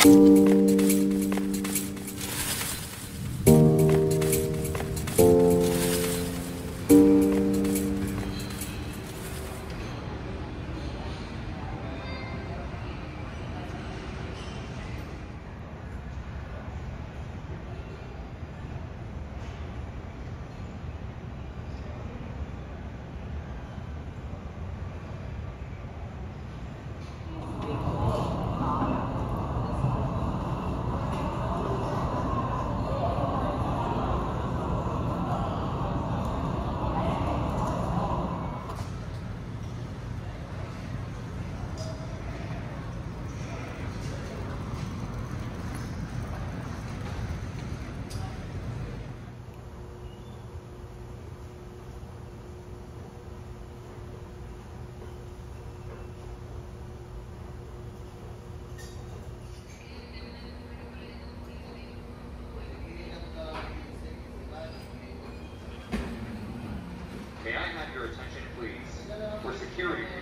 May I have your attention, please, for security reasons?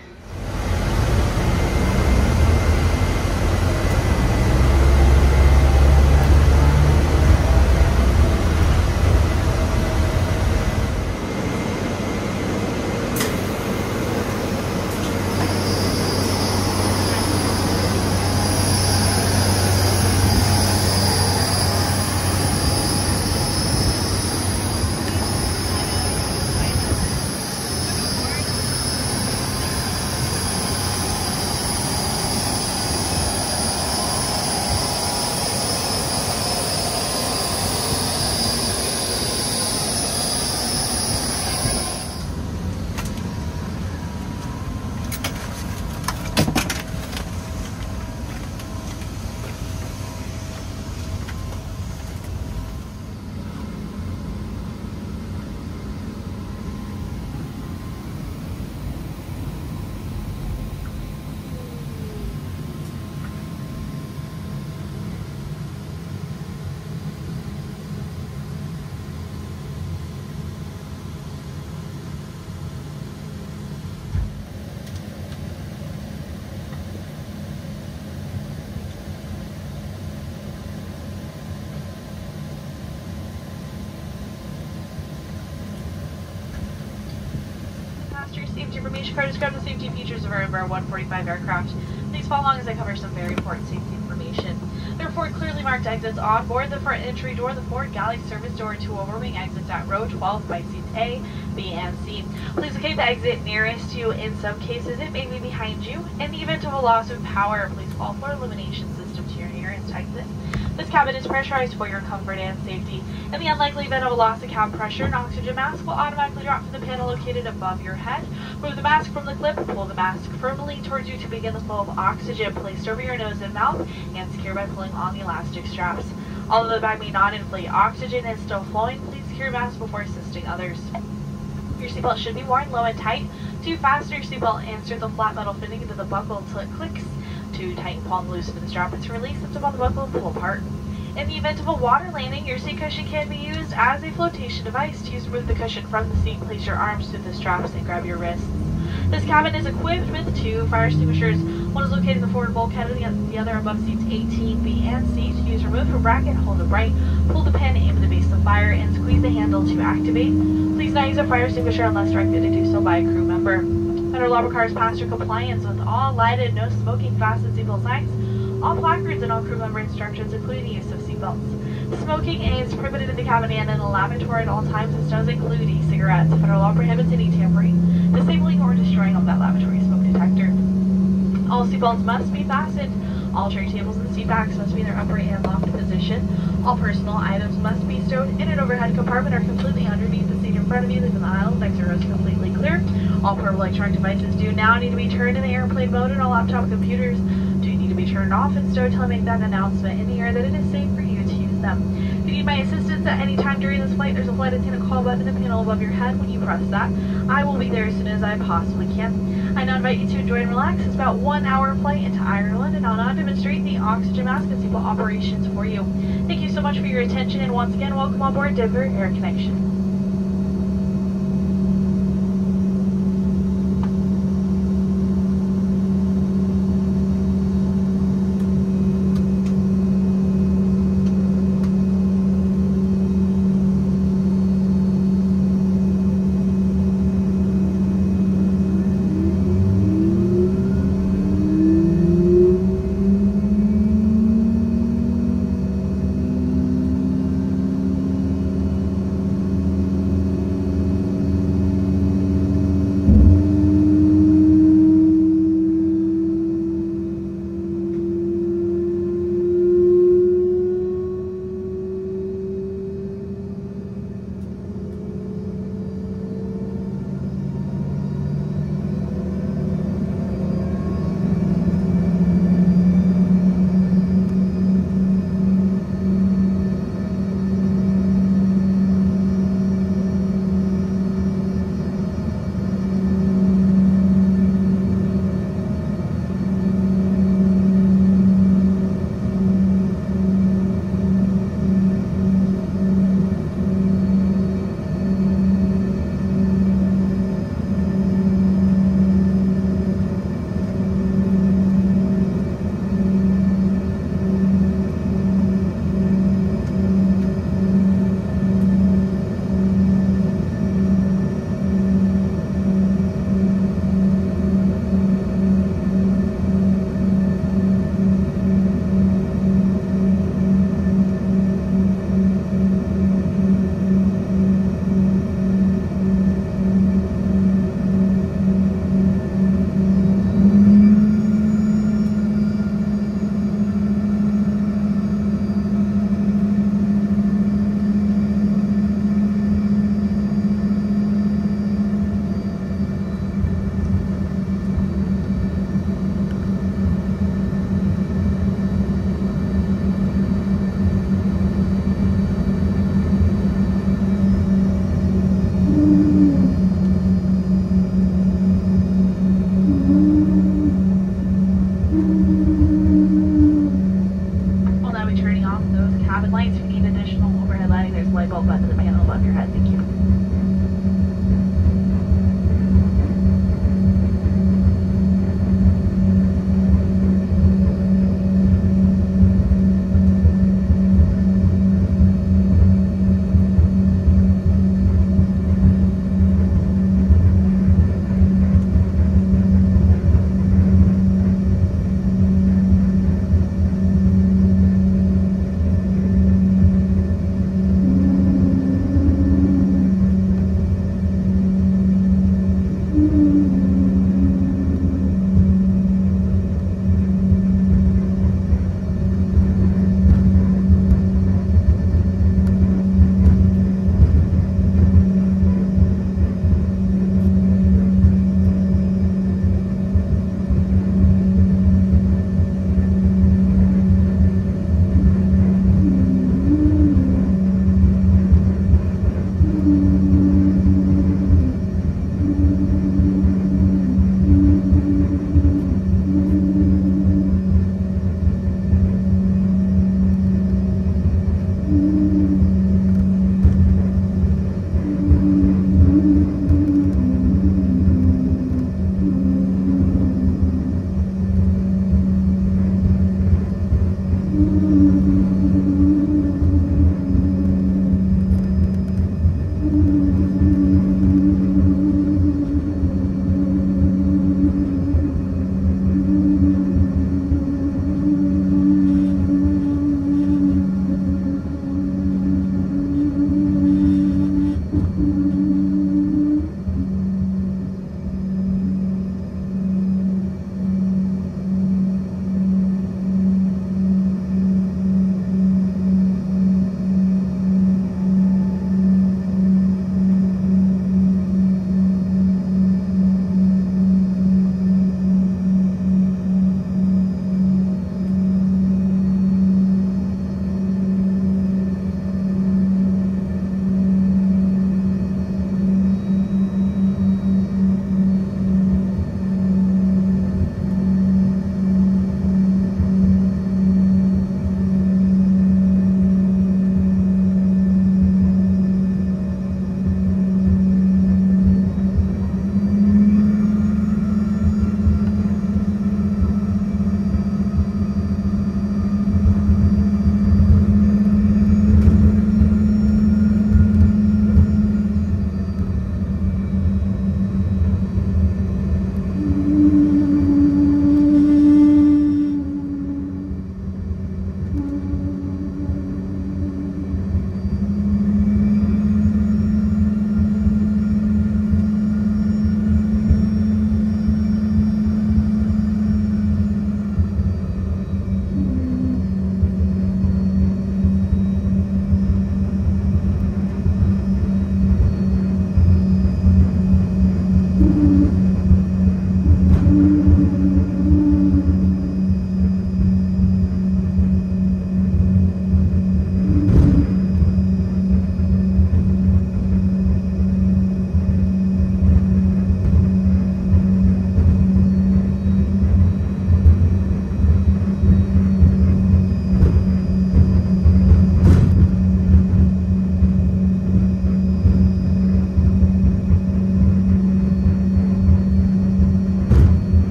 Safety information card describes the safety features of our Embraer ERJ-145 aircraft. Please follow along as I cover some very important safety information. There are 4 clearly marked exits on board: the front entry door, the forward galley service door, 2 overwing exits at row 12 by seats A, B, and C. Please locate the exit nearest you. In some cases, it may be behind you. In the event of a loss of power, please call for elimination system to your nearest exit. This cabin is pressurized for your comfort and safety. In the unlikely event of a loss of cabin pressure, an oxygen mask will automatically drop from the panel located above your head. Remove the mask from the clip, pull the mask firmly towards you to begin the flow of oxygen placed over your nose and mouth, and secure by pulling on the elastic straps. Although the bag may not inflate, oxygen is still flowing. Please secure your mask before assisting others. Your seatbelt should be worn low and tight. To fasten your seatbelt, insert the flat metal fitting into the buckle until it clicks. To tighten, pull, and loosen the strap and to release, lift up on the buckle and pull apart. In the event of a water landing, your seat cushion can be used as a flotation device. To remove the cushion from the seat, place your arms through the straps and grab your wrists. This cabin is equipped with 2 fire extinguishers. One is located in the forward bulkhead and the other above seats 18, B, and C. To use, remove from bracket, hold it right, pull the pin, aim at the base of the fire, and squeeze the handle to activate. Please not use a fire extinguisher unless directed to do so by a crew member. Federal law requires passenger compliance with all lighted, no smoking, fastened seatbelt signs, all placards, and all crew member instructions, including the use of seatbelts. Smoking is prohibited in the cabin and in the lavatory at all times. This does include e-cigarettes. Federal law prohibits any tampering, disabling, or destroying of that lavatory smoke detector. All seatbelts must be fastened. All tray tables and seat backs must be in their upright and locked position. All personal items must be stowed in an overhead compartment or completely underneath the seat in front of you, leaving the aisle and exit rows completely clear. All portable electronic devices do now need to be turned in the airplane mode, and all laptop computers do need to be turned off and stowed until I make that announcement in the air that it is safe for you to use them. If you need my assistance at any time during this flight, there's a flight attendant call button in the panel above your head. When you press that, I will be there as soon as I possibly can. I now invite you to enjoy and relax. It's about 1 hour flight into Ironwood, and I'll now demonstrate the oxygen mask and seatbelt operations for you. Thank you so much for your attention, and once again, welcome on board Denver Air Connection.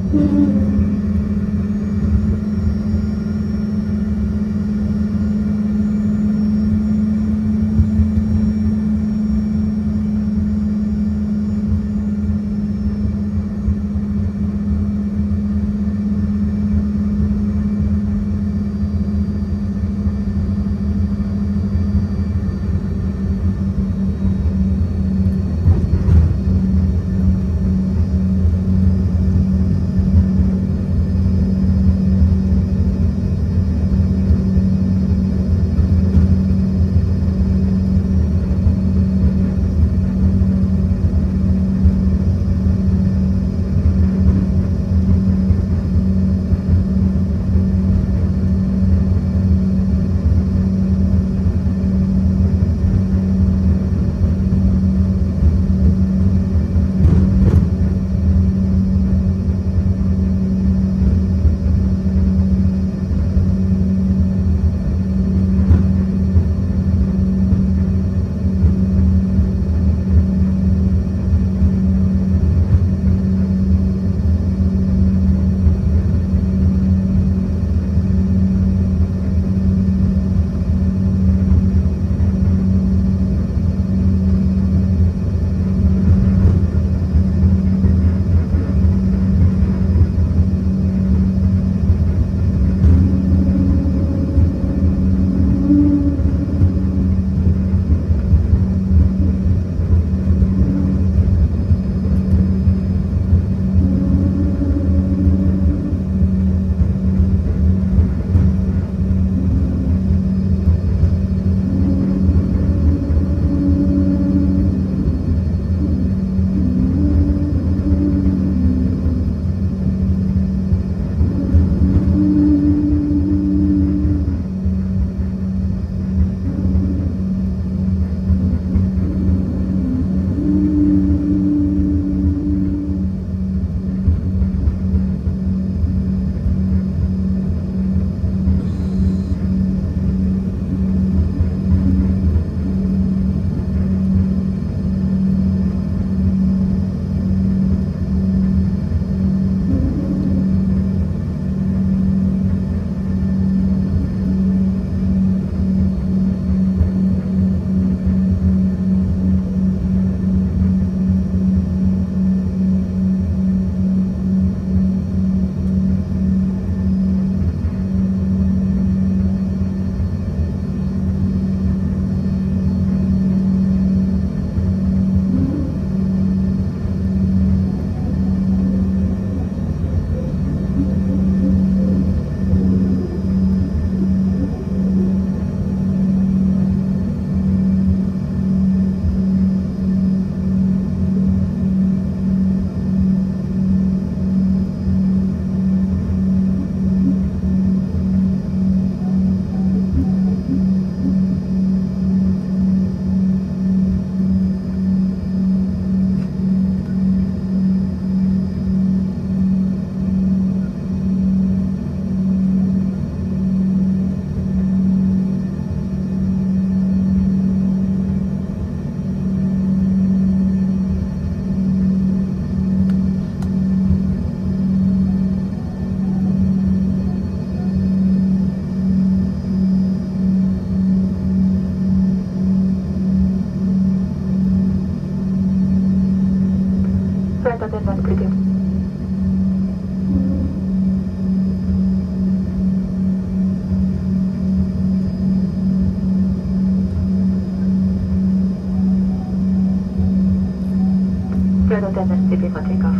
N970DC for takeoff.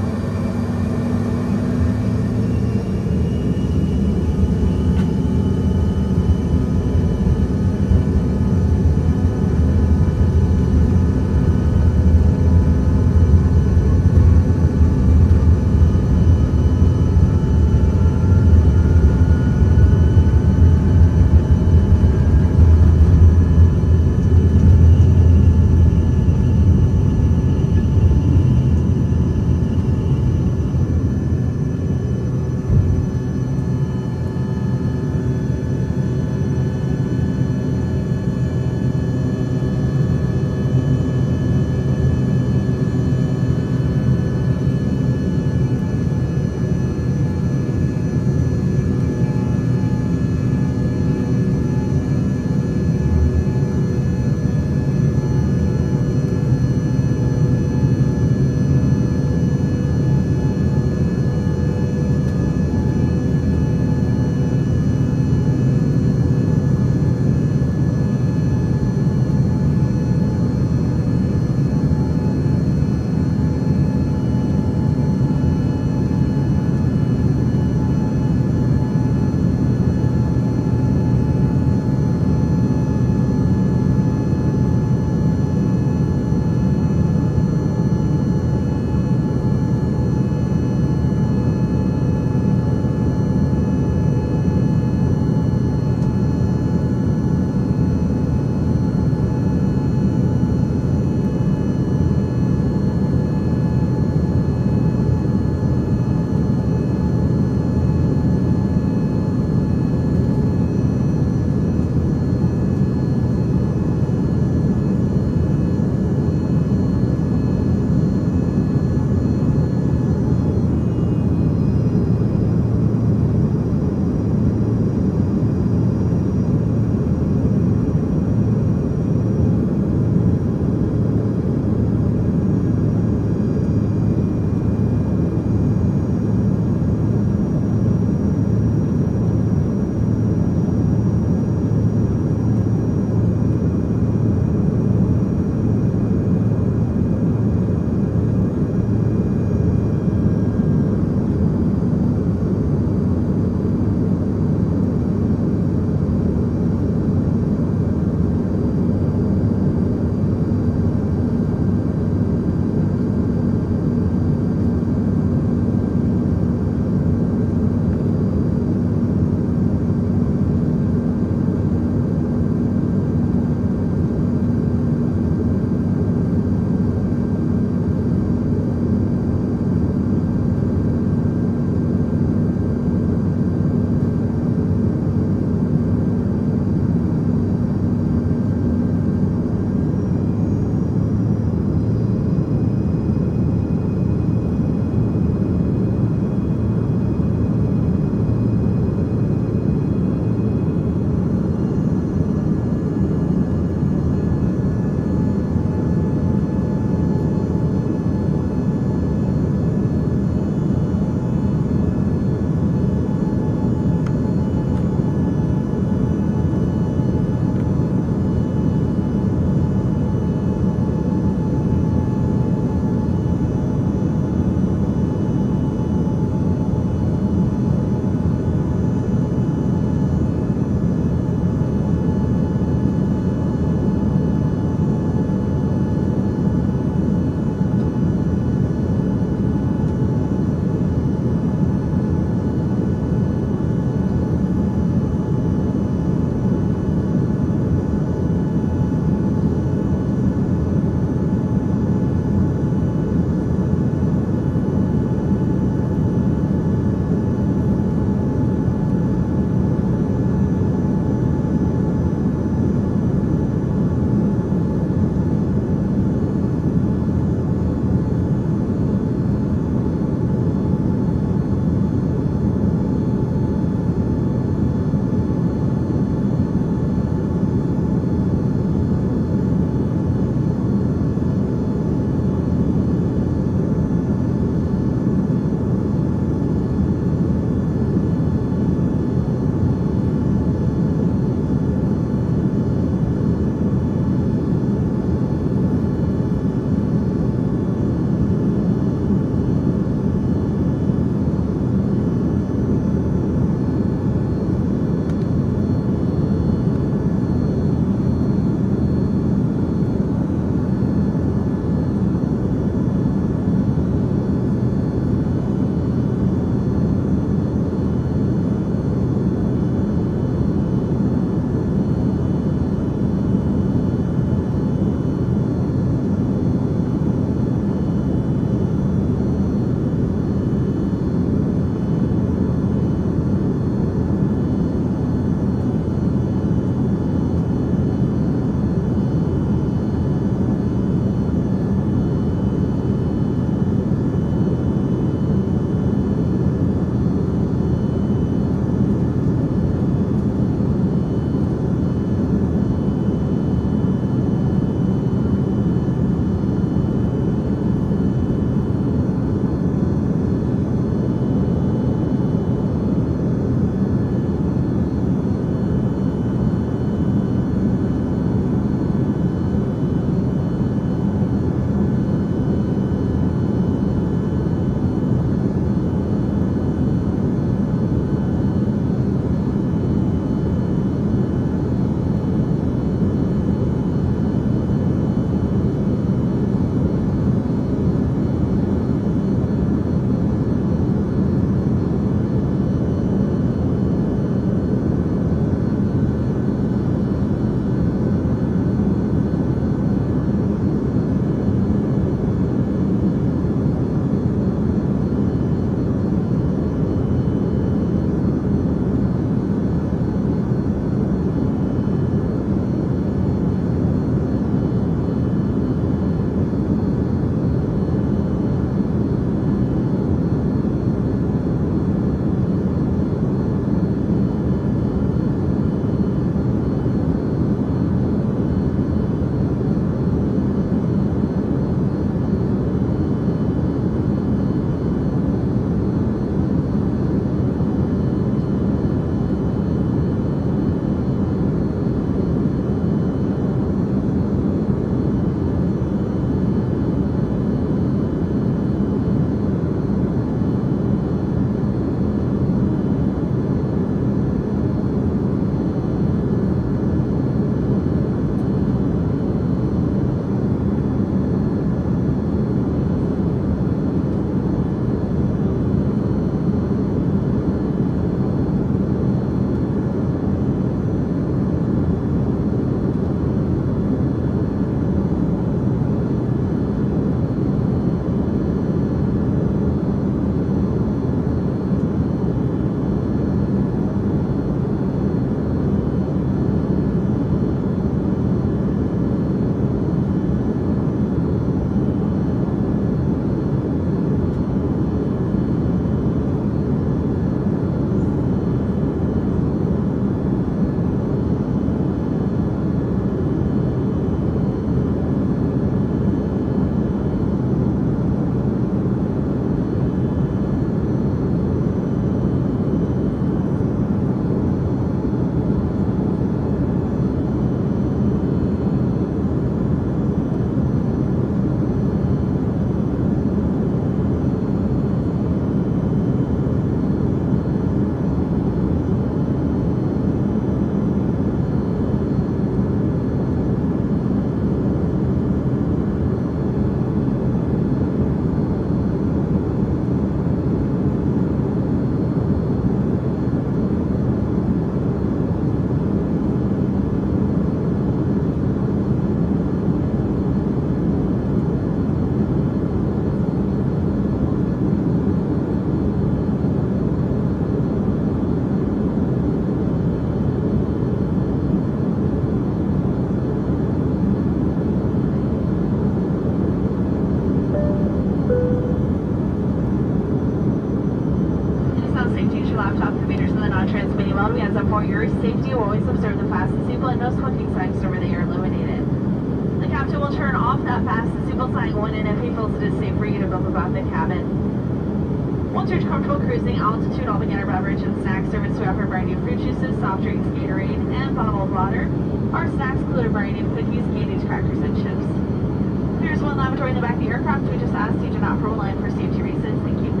For your safety, you always observe the fasten seatbelt and no smoking signs over they are illuminated. The captain will turn off that fasten seatbelt sign when and if he feels it is safe for you to move about the cabin. Once you're comfortable cruising altitude, all beginner beverage and snack service. We offer a variety of fruit juices, soft drinks, Gatorade, and bottled water. Our snacks include a variety of cookies, candies, crackers, and chips. There's one lavatory in the back of the aircraft. We just ask you to not prolong for safety reasons. Thank you.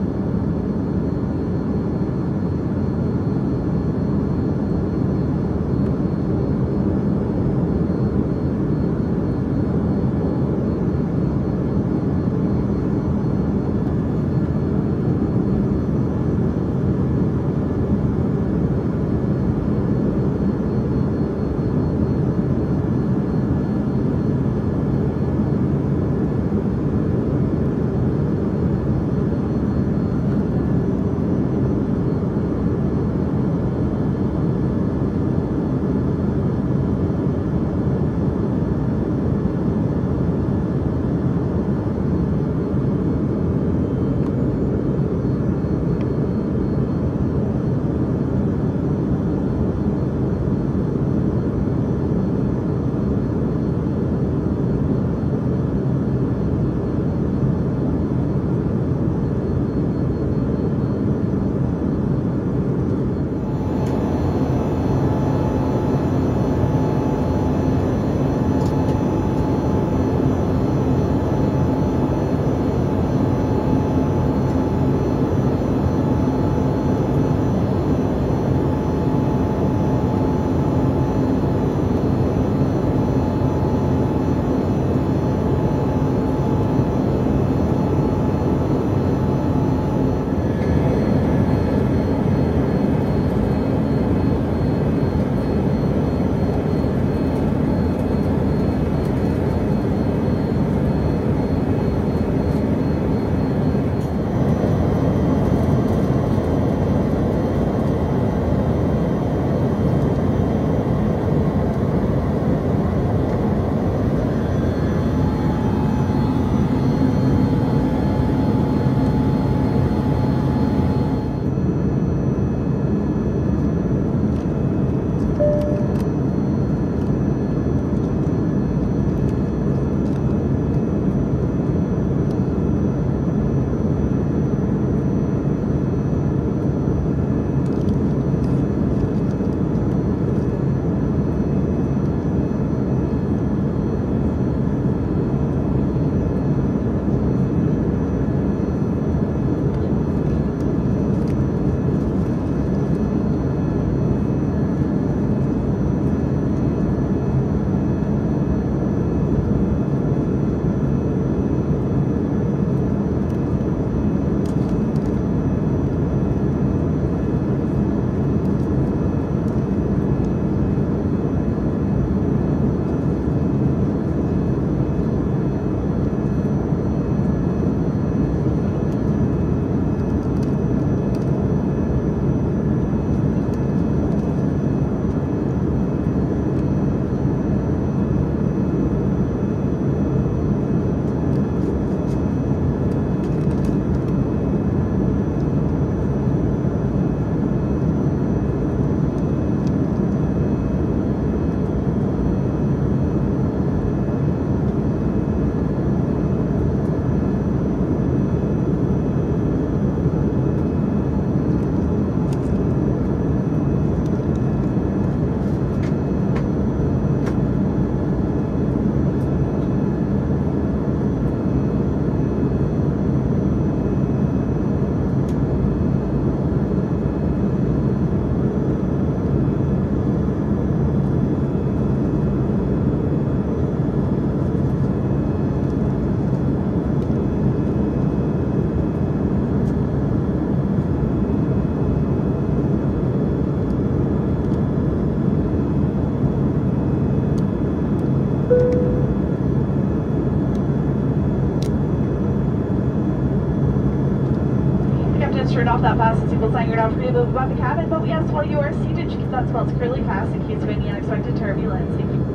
turned off that fasten seatbelt sign. You're now free to move about the cabin, but we ask while you are seated, you keep that seatbelt securely fast in case of any unexpected turbulence. Thank you.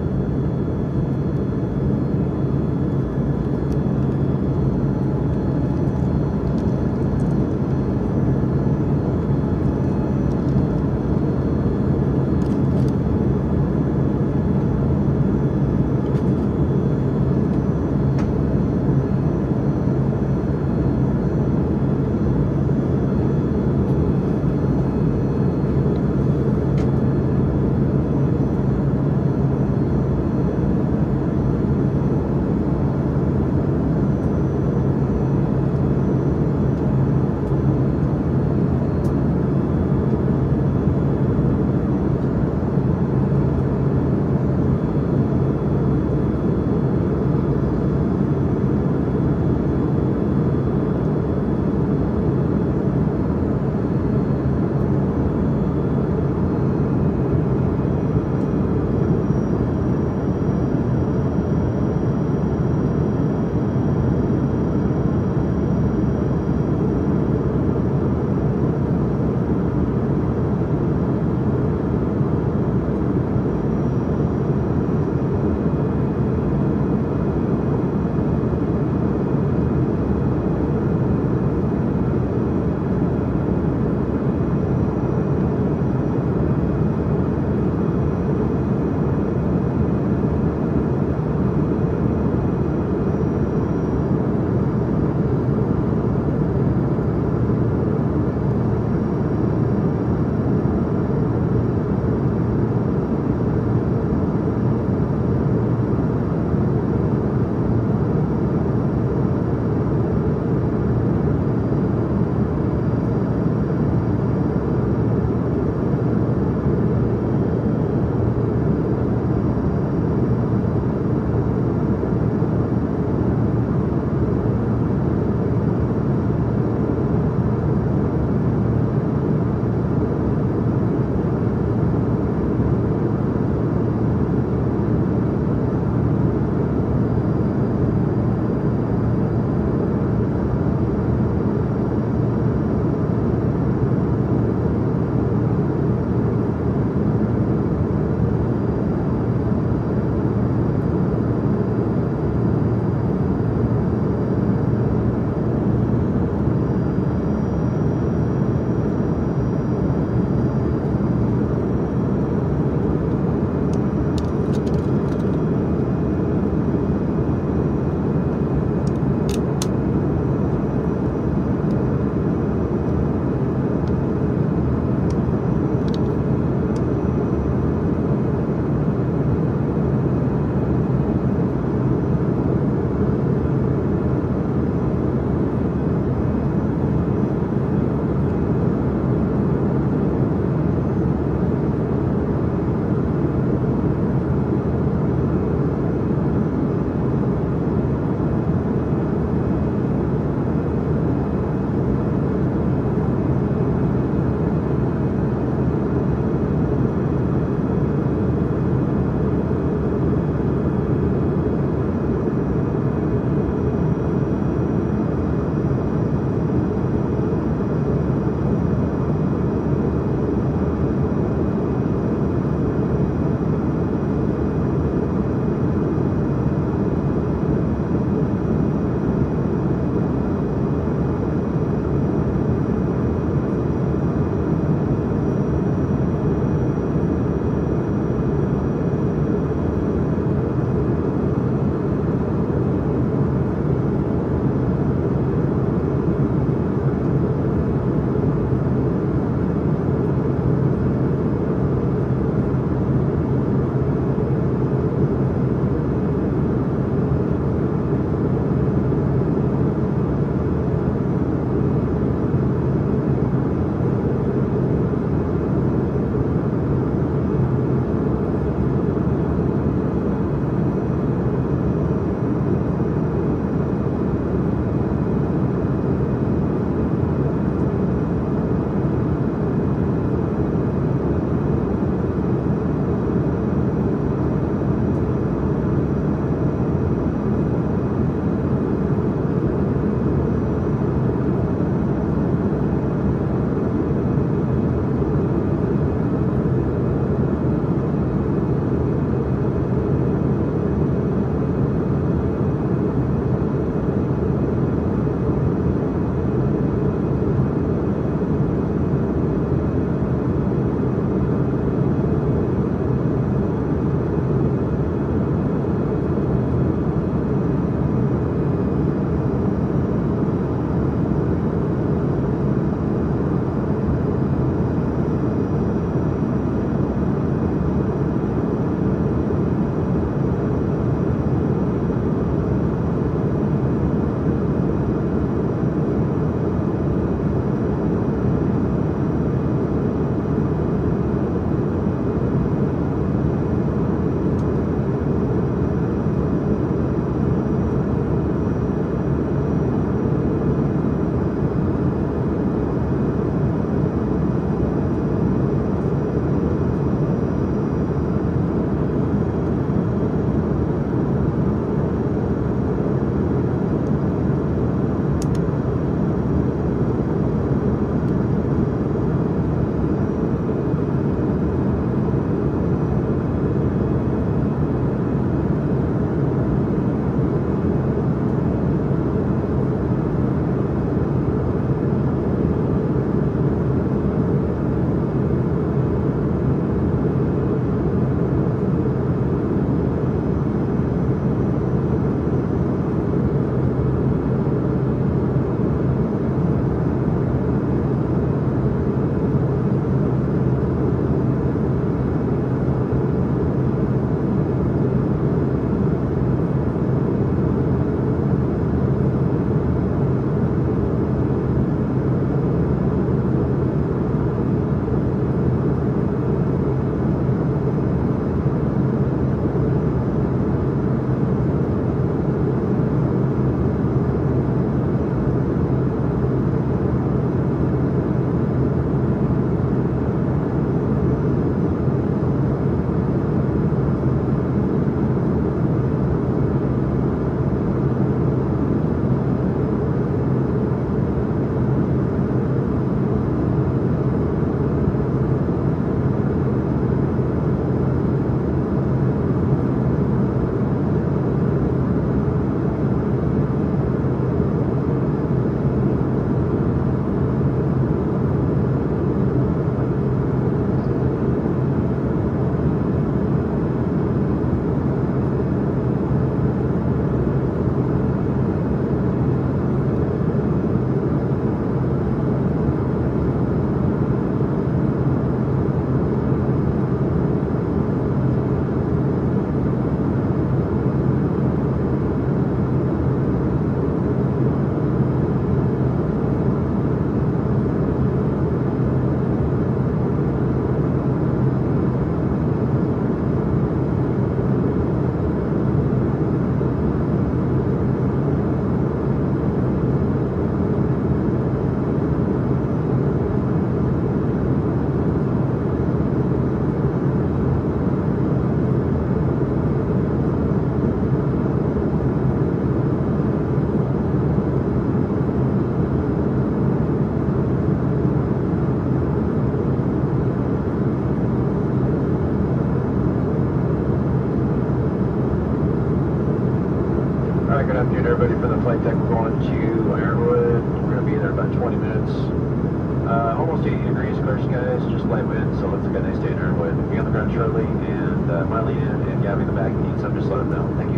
good afternoon, everybody, for the flight deck going to Ironwood. We're going to be there about 20 minutes. Almost 80 degrees, clear skies, just light wind, so let's have a nice day in Ironwood. Be on the ground shortly, and Marlene and Gabby in the back need some, just let them know. Thank you.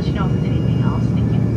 you know if there's anything else. Thank you.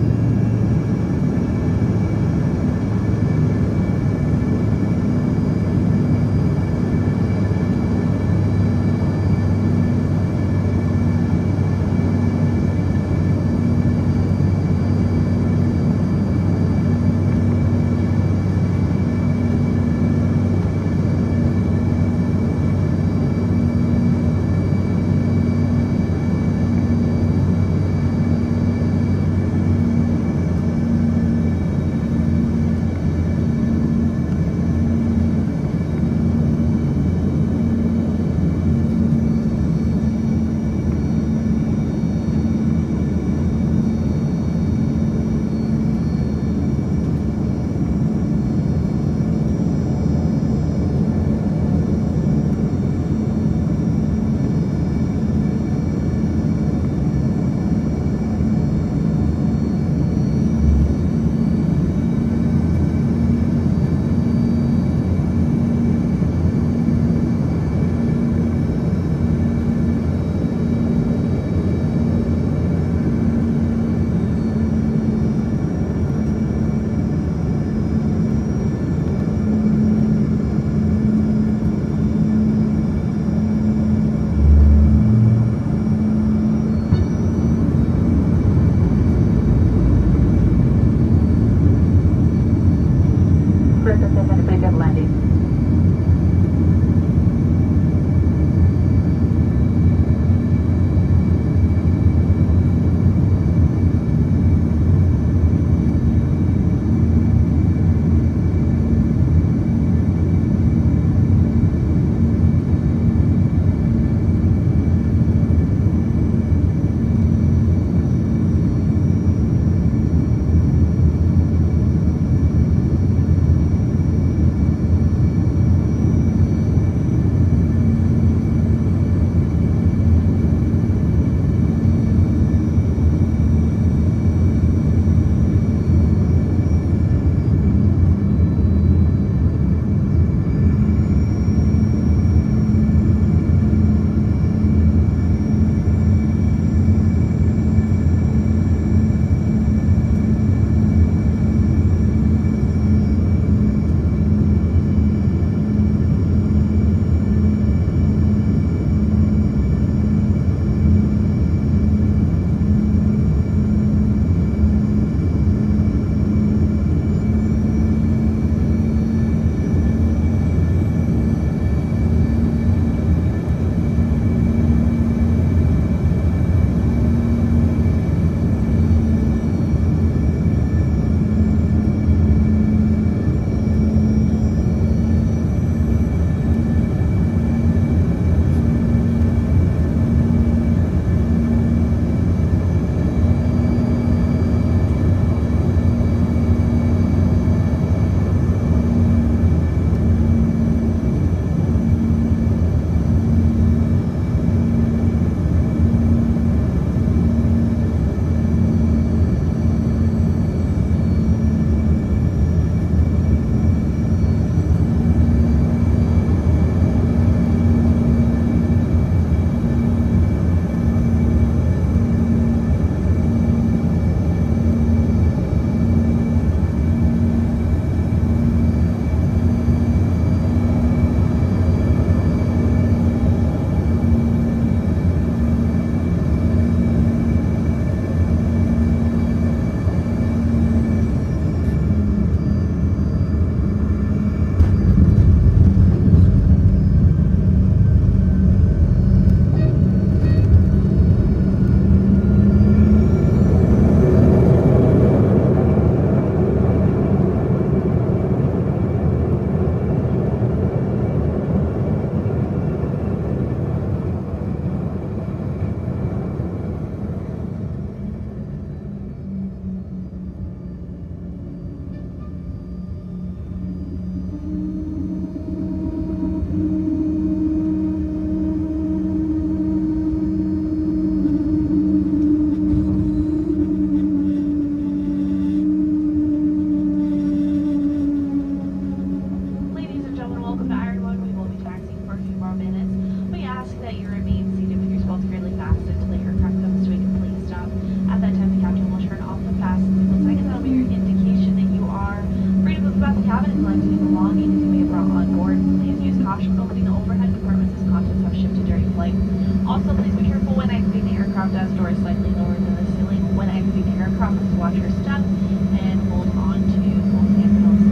aircraft as door is slightly lower than the ceiling. When exiting the aircraft, please watch your step and hold on to both handles.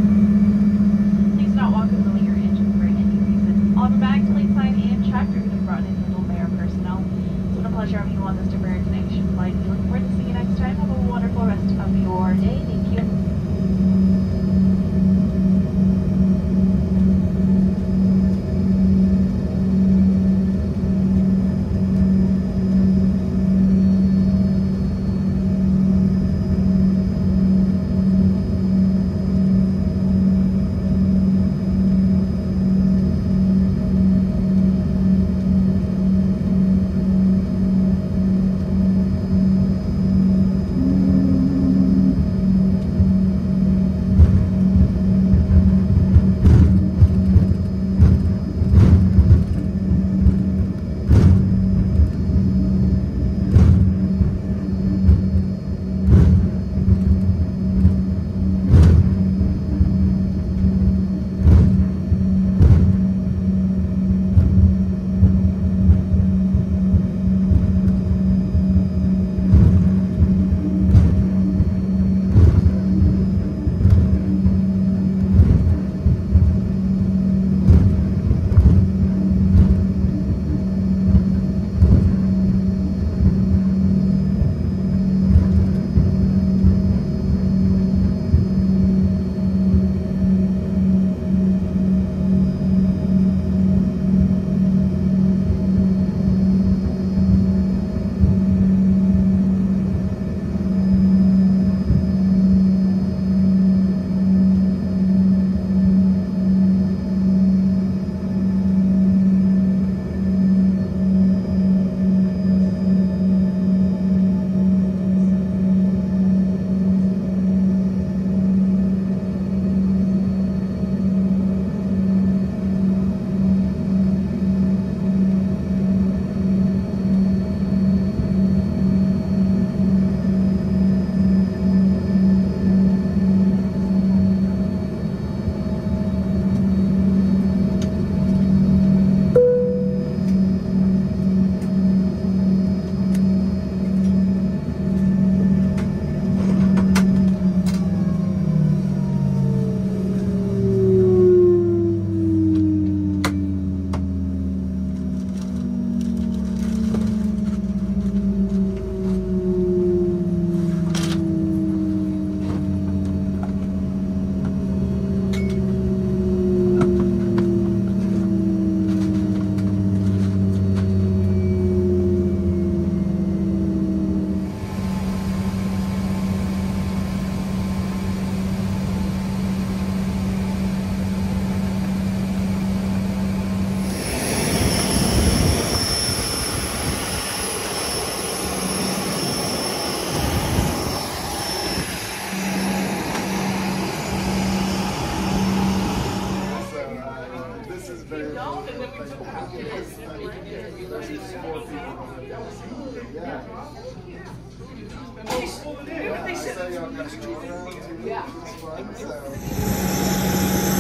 Please do not walk or lower your engine for any reason. All the bags, plate sign, and check are going to be brought in and handled by our personnel. It's been a pleasure having you on this Embraer Connection flight. We look forward to seeing you next time. Have a wonderful rest of your day. Thank you. Yeah.